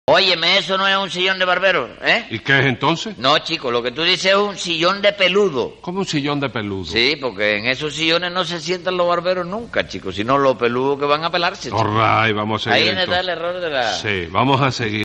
Óyeme, eso no es un sillón de barbero, ¿eh? ¿Y qué es entonces? No, chico, lo que tú dices es un sillón de peludo. Como un sillón de peludo. Sí, porque en esos sillones no se sientan los barberos nunca, chico, sino los peludos que van a pelarse, chico. All right, vamos a seguir. Ahí está el error de la... Sí, vamos a seguir.